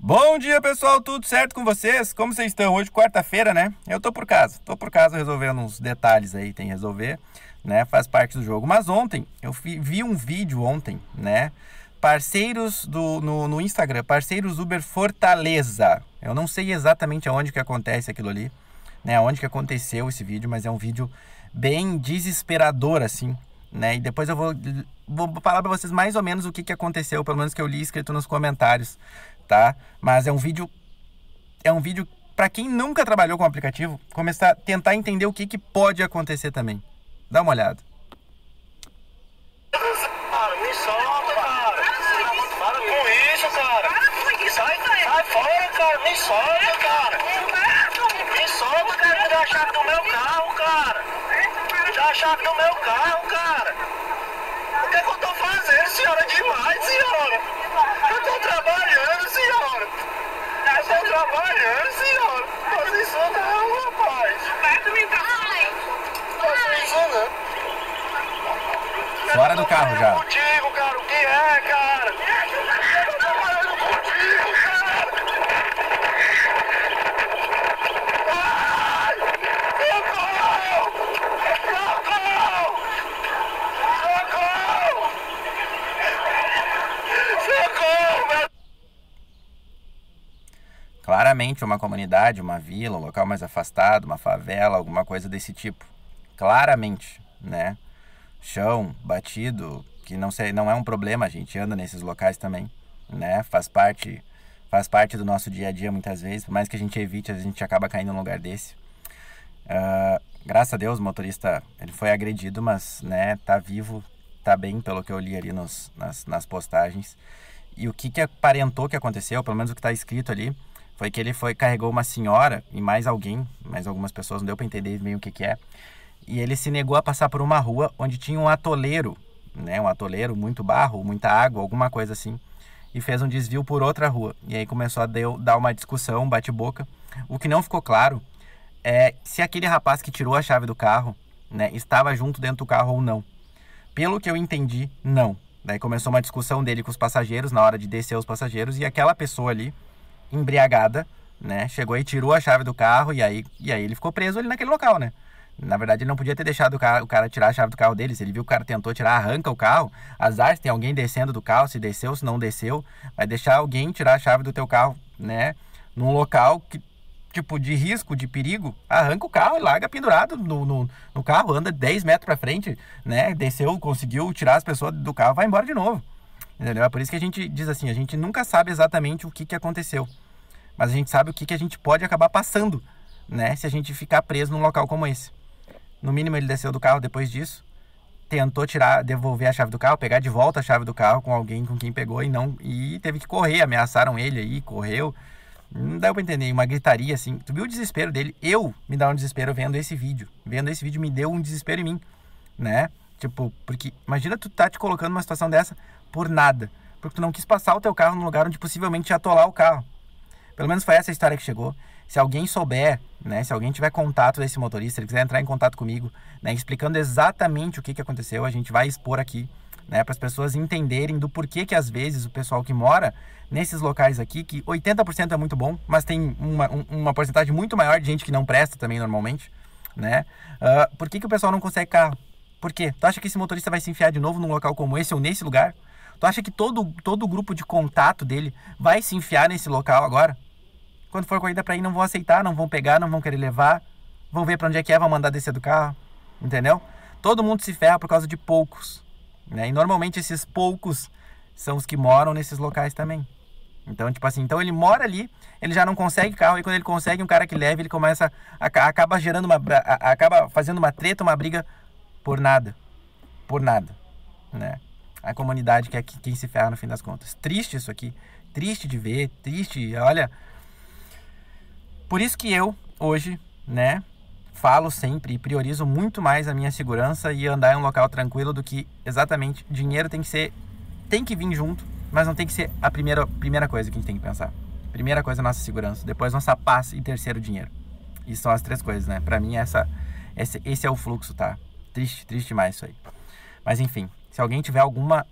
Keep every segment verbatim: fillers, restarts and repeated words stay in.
Bom dia, pessoal, tudo certo com vocês? Como vocês estão? Hoje, quarta-feira, né? Eu tô por casa, tô por casa resolvendo uns detalhes aí, tem que resolver, né? Faz parte do jogo. Mas ontem, eu vi um vídeo ontem, né? Parceiros do, no, no Instagram, parceiros Uber Fortaleza. Eu não sei exatamente aonde que acontece aquilo ali, né? Aonde que aconteceu esse vídeo, mas é um vídeo bem desesperador, assim, né? E depois eu vou, vou falar pra vocês mais ou menos o que que aconteceu, pelo menos que eu li escrito nos comentários, tá? Mas é um vídeo, é um vídeo pra quem nunca trabalhou com o aplicativo, começar a tentar entender o que que pode acontecer também. Dá uma olhada. Cara, me solta, cara. Para com isso, cara. Sai, sai fora, cara. Me solta, cara. Me solta, cara. Me dá a chave do meu carro, cara. Me dá a chave do meu carro, cara. O que é que eu tô fazendo, senhora? Demais, senhora. Eu tô trabalhando, senhora. Eu tô trabalhando, senhora. Não faz isso não, rapaz. Não faz isso não. Fora do carro já. Contigo, cara, o que é, cara? Eu tô trabalhando contigo, cara. Ai! Socorro! Socorro! Socorro! Socorro, meu... Claramente uma comunidade, uma vila, um local mais afastado, uma favela, alguma coisa desse tipo. Claramente, né? Chão batido, que não sei, não é um problema, a gente anda nesses locais também, né? Faz parte, faz parte do nosso dia a dia muitas vezes, por mais que a gente evite, a gente acaba caindo num lugar desse. Uh, graças a Deus o motorista, ele foi agredido, mas, né, tá vivo, tá bem, pelo que eu li ali nos, nas, nas postagens. E o que que aparentou que aconteceu, pelo menos o que tá escrito ali, foi que ele foi, carregou uma senhora e mais alguém, mais algumas pessoas, não deu pra entender bem o que que é. E ele se negou a passar por uma rua onde tinha um atoleiro, né? Um atoleiro, muito barro, muita água, alguma coisa assim. E fez um desvio por outra rua. E aí começou a deu, dar uma discussão, um bate-boca. O que não ficou claro é se aquele rapaz que tirou a chave do carro, né, estava junto dentro do carro ou não. Pelo que eu entendi, não. Daí começou uma discussão dele com os passageiros na hora de descer os passageiros. E aquela pessoa ali, embriagada, né, chegou e tirou a chave do carro. E aí, e aí ele ficou preso ali naquele local, né? Na verdade, ele não podia ter deixado o cara, o cara tirar a chave do carro dele. Se ele viu que o cara tentou tirar, arranca o carro. Azar se tem alguém descendo do carro, se desceu, se não desceu. Vai deixar alguém tirar a chave do teu carro, né? Num local que, tipo, de risco, de perigo. Arranca o carro e larga pendurado no, no, no carro. Anda dez metros pra frente, né? Desceu, conseguiu tirar as pessoas do carro, vai embora de novo. Entendeu? É por isso que a gente diz assim, a gente nunca sabe exatamente o que que aconteceu. Mas a gente sabe o que que a gente pode acabar passando, né? Se a gente ficar preso num local como esse. No mínimo ele desceu do carro depois disso, tentou tirar, devolver a chave do carro, pegar de volta a chave do carro com alguém com quem pegou e não, e teve que correr, ameaçaram ele aí, correu. Não deu pra entender, uma gritaria assim. Tu viu o desespero dele? Eu me dá um desespero vendo esse vídeo. Vendo esse vídeo me deu um desespero em mim, né? Tipo, porque imagina tu tá te colocando numa situação dessa por nada, porque tu não quis passar o teu carro num lugar onde possivelmente ia atolar o carro. Pelo menos foi essa a história que chegou. Se alguém souber, né, se alguém tiver contato desse motorista, ele quiser entrar em contato comigo, né, explicando exatamente o que que aconteceu, a gente vai expor aqui, né, para as pessoas entenderem do porquê que às vezes o pessoal que mora nesses locais aqui, que oitenta por cento é muito bom, mas tem uma, um, uma porcentagem muito maior de gente que não presta também normalmente, né, uh, por que que o pessoal não consegue carro? Por quê? Tu acha que esse motorista vai se enfiar de novo num local como esse ou nesse lugar? Tu acha que todo, todo o grupo de contato dele vai se enfiar nesse local agora? Quando for corrida pra ir, não vão aceitar, não vão pegar, não vão querer levar, vão ver pra onde é que é, vão mandar descer do carro, entendeu? Todo mundo se ferra por causa de poucos, né? E normalmente esses poucos são os que moram nesses locais também. Então, tipo assim, então ele mora ali, ele já não consegue carro, e quando ele consegue um cara que leve, ele começa, a, acaba gerando uma, a, acaba fazendo uma treta, uma briga por nada, por nada, né? A comunidade que é quem se ferra no fim das contas. Triste isso aqui, triste de ver, triste, olha... Por isso que eu, hoje, né, falo sempre e priorizo muito mais a minha segurança e andar em um local tranquilo do que exatamente dinheiro tem que ser, tem que vir junto, mas não tem que ser a primeira, primeira coisa que a gente tem que pensar. Primeira coisa é nossa segurança, depois nossa paz e terceiro dinheiro. Isso são as três coisas, né? Pra mim essa, esse, esse é o fluxo, tá? Triste, triste demais isso aí. Mas enfim, se alguém tiver alguma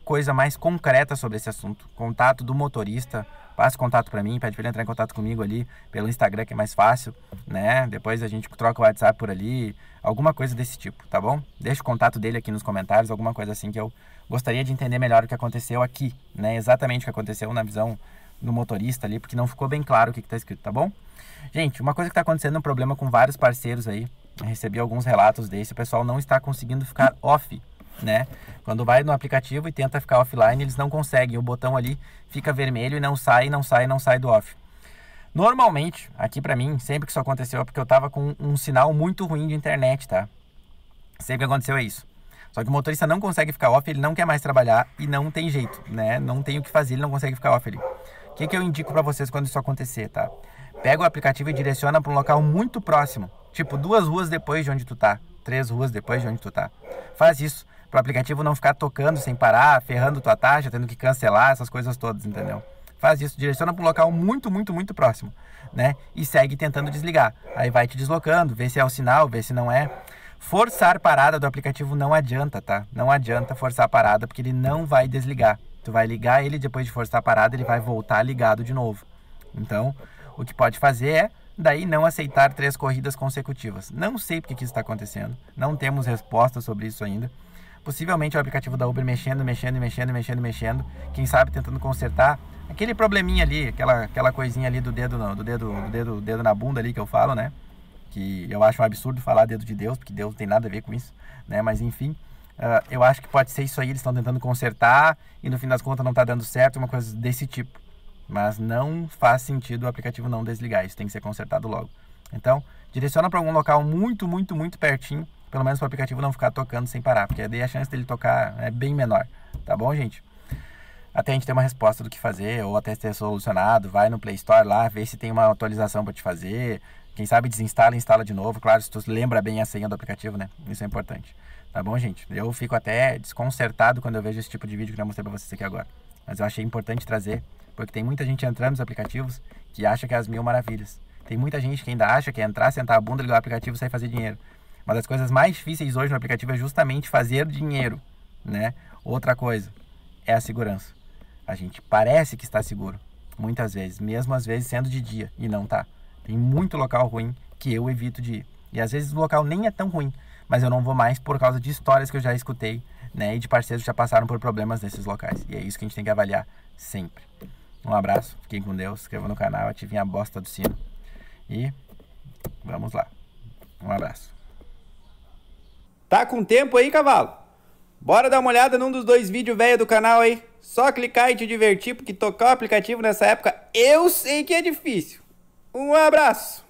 coisa mais concreta sobre esse assunto, contato do motorista, passa contato para mim, pede para ele entrar em contato comigo ali pelo Instagram, que é mais fácil, né? Depois a gente troca o WhatsApp por ali, alguma coisa desse tipo, tá bom? Deixa o contato dele aqui nos comentários, alguma coisa assim que eu gostaria de entender melhor o que aconteceu aqui, né? Exatamente o que aconteceu na visão do motorista ali, porque não ficou bem claro o que, que tá escrito, tá bom? Gente, uma coisa que tá acontecendo é um problema com vários parceiros aí, eu recebi alguns relatos desse, o pessoal não está conseguindo ficar off, né? Quando vai no aplicativo e tenta ficar offline, eles não conseguem, o botão ali fica vermelho e não sai, não sai, não sai do off. Normalmente, aqui pra mim, sempre que isso aconteceu é porque eu tava com um sinal muito ruim de internet, tá? Sempre que aconteceu é isso. Só que o motorista não consegue ficar off, ele não quer mais trabalhar e não tem jeito, né? Não tem o que fazer, ele não consegue ficar off ali. O que que eu indico pra vocês quando isso acontecer, tá? Pega o aplicativo e direciona pra um local muito próximo, tipo duas ruas depois de onde tu tá, três ruas depois de onde tu tá. Faz isso, pro aplicativo não ficar tocando sem parar, ferrando tua taxa, tendo que cancelar, essas coisas todas, entendeu? Faz isso, direciona para um local muito, muito, muito próximo, né? E segue tentando desligar. Aí vai te deslocando, vê se é o sinal, vê se não é. Forçar parada do aplicativo não adianta, tá? Não adianta forçar a parada, porque ele não vai desligar. Tu vai ligar ele, depois de forçar a parada, ele vai voltar ligado de novo. Então, o que pode fazer é, daí, não aceitar três corridas consecutivas. Não sei porque que isso está acontecendo, não temos resposta sobre isso ainda. Possivelmente o aplicativo da Uber mexendo, mexendo, mexendo, mexendo, mexendo. Quem sabe tentando consertar aquele probleminha ali, aquela, aquela coisinha ali do dedo, do dedo, do dedo, do dedo na bunda ali que eu falo, né? Que eu acho um absurdo falar dedo de Deus, porque Deus não tem nada a ver com isso, né? Mas enfim, uh, eu acho que pode ser isso aí, eles estão tentando consertar e no fim das contas não está dando certo, uma coisa desse tipo. Mas não faz sentido o aplicativo não desligar, isso tem que ser consertado logo. Então, direciona para algum local muito, muito, muito pertinho, pelo menos para o aplicativo não ficar tocando sem parar, porque daí a chance dele tocar é bem menor, tá bom, gente? Até a gente ter uma resposta do que fazer, ou até ter solucionado, vai no Play Store lá, vê se tem uma atualização para te fazer, quem sabe desinstala e instala de novo, claro, se tu lembra bem a senha do aplicativo, né? Isso é importante, tá bom, gente? Eu fico até desconcertado quando eu vejo esse tipo de vídeo que eu mostrei para vocês aqui agora, mas eu achei importante trazer, porque tem muita gente entrando nos aplicativos que acha que é as mil maravilhas. Tem muita gente que ainda acha que é entrar, sentar a bunda, ligar o aplicativo e sair fazer dinheiro. Uma das coisas mais difíceis hoje no aplicativo é justamente fazer dinheiro, né? Outra coisa é a segurança. A gente parece que está seguro, muitas vezes, mesmo às vezes sendo de dia, e não tá. Tem muito local ruim que eu evito de ir. E às vezes o local nem é tão ruim, mas eu não vou mais por causa de histórias que eu já escutei, né? E de parceiros que já passaram por problemas nesses locais. E é isso que a gente tem que avaliar sempre. Um abraço, fiquem com Deus, inscrevam no canal, ativem a bosta do sino. E vamos lá. Um abraço. Tá com tempo aí, cavalo? Bora dar uma olhada num dos dois vídeos velho do canal aí. Só clicar e te divertir, porque tocar o aplicativo nessa época eu sei que é difícil. Um abraço.